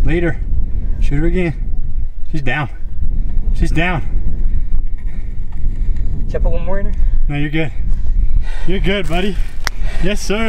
Later. Shoot her again. She's down. She's down. Should I put one more in her? No, you're good. You're good, buddy. Yes, sir.